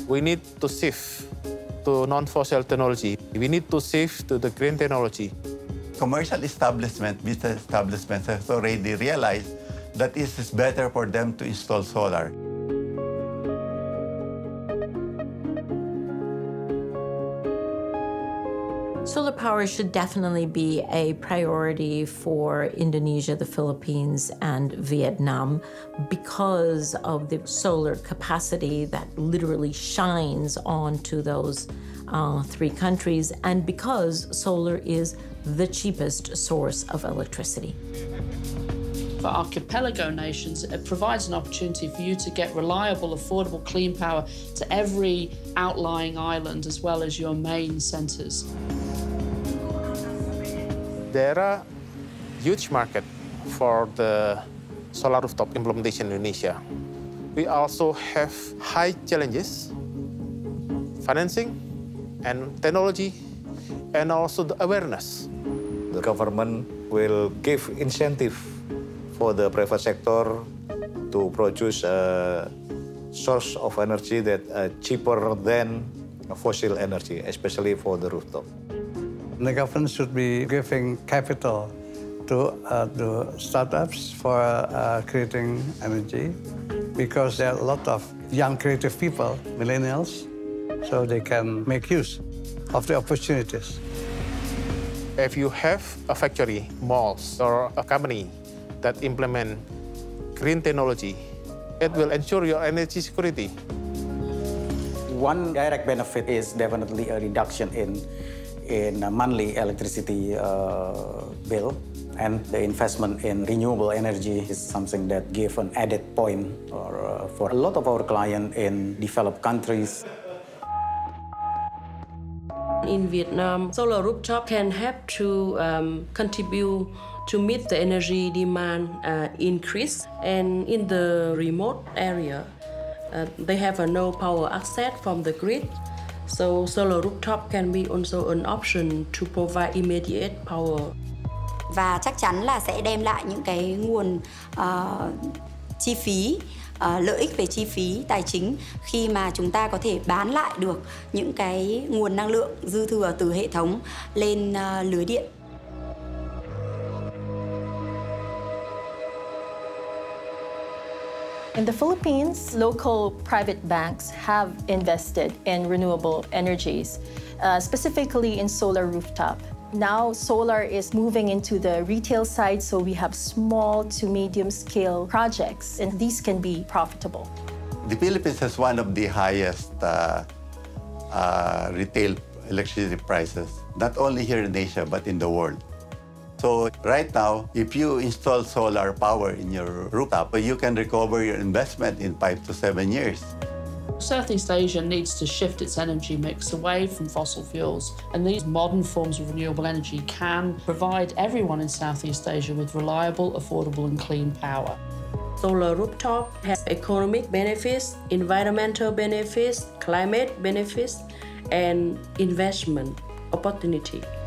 We need to shift to non-fossil technology. We need to shift to the green technology. Commercial establishment, business establishments have already realized that it is better for them to install solar. Solar power should definitely be a priority for Indonesia, the Philippines, and Vietnam because of the solar capacity that literally shines onto those three countries, and because solar is the cheapest source of electricity. For archipelago nations, it provides an opportunity for you to get reliable, affordable, clean power to every outlying island as well as your main centres. There are huge market for the solar rooftop implementation in Indonesia. We also have high challenges, financing and technology, and also the awareness. The government will give incentive for the private sector to produce a source of energy that cheaper than fossil energy, especially for the rooftop. The government should be giving capital to startups for creating energy, because there are a lot of young creative people, millennials, so they can make use of the opportunities. If you have a factory, malls, or a company that implement green technology, it will ensure your energy security. One direct benefit is definitely a reduction in monthly electricity bill, and the investment in renewable energy is something that gives an added point for a lot of our clients in developed countries. In Vietnam, solar rooftop can help to contribute to meet the energy demand increase. And in the remote area, they have no power access from the grid. So solar rooftop can be also an option to provide immediate power. Và chắc chắn là sẽ đem lại những cái nguồn chi phí, lợi ích về chi phí tài chính khi mà chúng ta có thể bán lại được những cái nguồn năng lượng dư thừa từ hệ thống lên lưới điện. In the Philippines, local private banks have invested in renewable energies, specifically in solar rooftop. Now, solar is moving into the retail side, so we have small to medium scale projects, and these can be profitable. The Philippines has one of the highest retail electricity prices, not only here in Asia, but in the world. So right now, if you install solar power in your rooftop, you can recover your investment in 5 to 7 years. Southeast Asia needs to shift its energy mix away from fossil fuels, and these modern forms of renewable energy can provide everyone in Southeast Asia with reliable, affordable and clean power. Solar rooftop has economic benefits, environmental benefits, climate benefits, and investment opportunity.